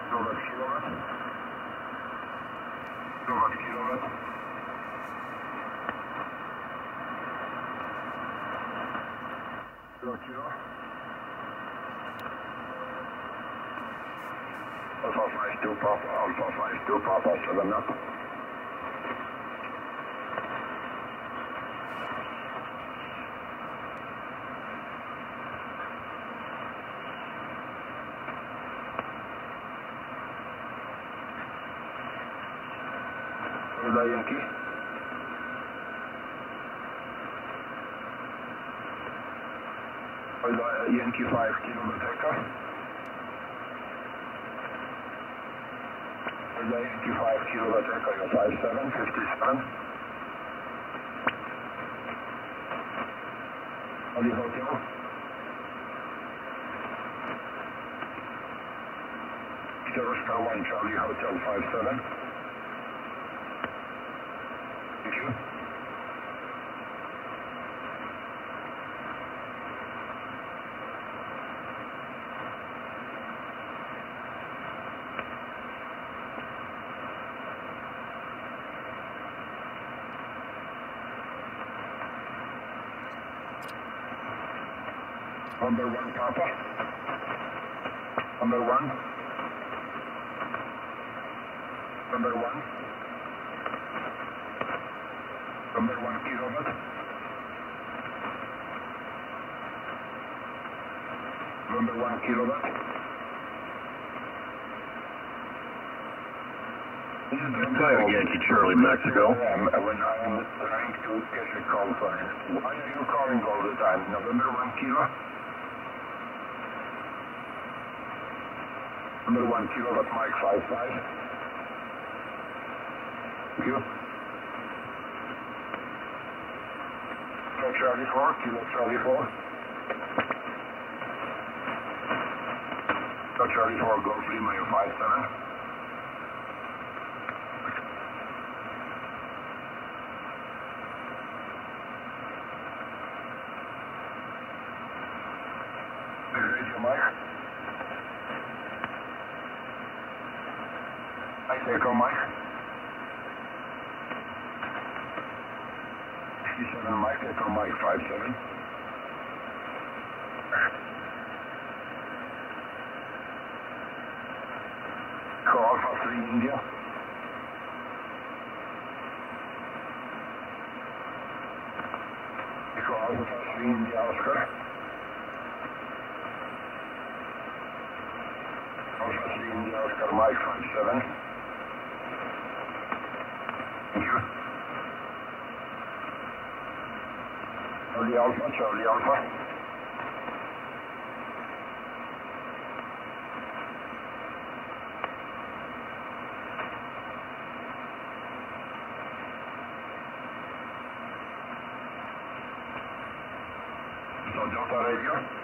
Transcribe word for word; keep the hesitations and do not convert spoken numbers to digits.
Kilowatt, kilowatt. Kilowatt, kilowatt. Kilo, kilo. Alpha five two Papa, Alpha five two Papa, seven up. Hello, Yankee. Hello, Yankee five, Kilowatt Echo. Hello, Yankee five, Kilowatt Echo, you're five seven, fifty-seven. Holy Hotel. Charlestown one, Charlie Hotel five seven. Thank you. Number one, Papa. Number one. Number one. Number one, kilowatt. Number one, kilowatt. Yankee Charlie, Mexico. When I am trying to catch a call for it. Why are you calling all the time? November one kilo? Number one kilowatt, Mike five five. Thank you. Kilo Charlie four, Kilo Charlie four. Kilo Charlie four, Golf Lima, you five seven. Radio Mike. Mike, Echo Mike. fifty-seven Mike, Echo Mike five seven. Echo Alpha three India. Echo Alpha three India Oscar. Alpha three India Oscar Mike five seven. Thank you. Charlie Alpha, Charlie Alpha. So Delta Radio.